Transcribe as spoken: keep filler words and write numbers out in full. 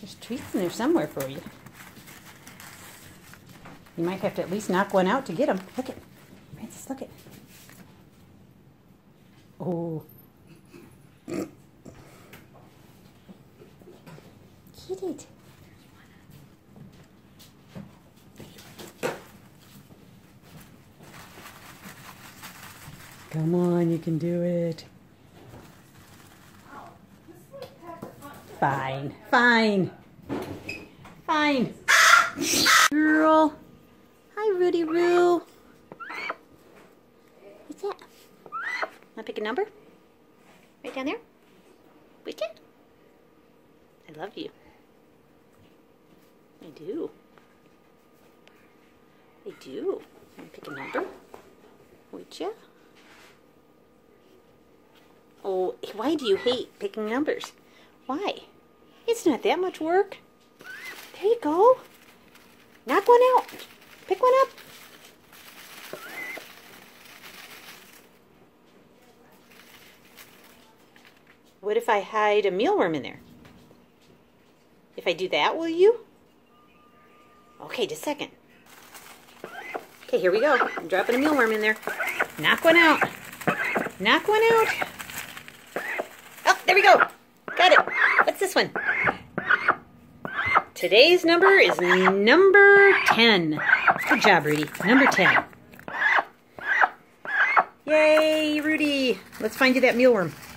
There's treats in there somewhere for you. You might have to at least knock one out to get them. Look it. Francis, look it. Oh. Get it. Come on, you can do it. Fine, fine, fine. Girl. Hi, Rudy Roo. What's that? Want to pick a number? Right down there? Would you? I love you. I do. I do. Want to pick a number? Would you? Oh, why do you hate picking numbers? Why? It's not that much work. There you go. Knock one out. Pick one up. What if I hide a mealworm in there? If I do that, will you? Okay, just a second. Okay, here we go. I'm dropping a mealworm in there. Knock one out. Knock one out. Oh, there we go. Got it. What's this one? Today's number is number ten. Good job, Rudy. Number ten. Yay, Rudy. Let's find you that mealworm.